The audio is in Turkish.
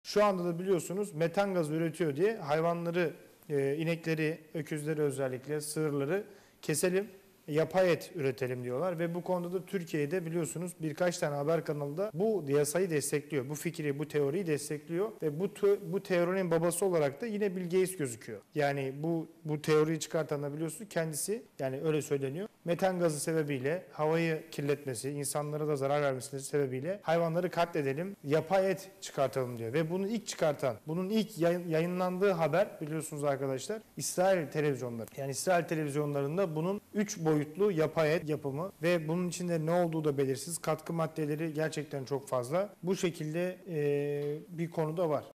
Şu anda da biliyorsunuz metan gazı üretiyor diye hayvanları, inekleri, öküzleri özellikle, sığırları keselim, yapay et üretelim diyorlar ve bu konuda da Türkiye'de biliyorsunuz birkaç tane haber kanalı da bu yasayı destekliyor. Bu fikri, bu teoriyi destekliyor ve bu teorinin babası olarak da yine Bill Gates gözüküyor. Yani bu teoriyi çıkartan da biliyorsunuz kendisi, yani öyle söyleniyor. Metan gazı sebebiyle havayı kirletmesi, insanlara da zarar vermesi sebebiyle hayvanları katledelim, yapay et çıkartalım diyor. Ve bunu ilk çıkartan, bunun ilk yayınlandığı haber biliyorsunuz arkadaşlar İsrail televizyonları. Yani İsrail televizyonlarında bunun 3 boyutlu yapay et yapımı ve bunun içinde ne olduğu da belirsiz. Katkı maddeleri gerçekten çok fazla. Bu şekilde bir konu da var.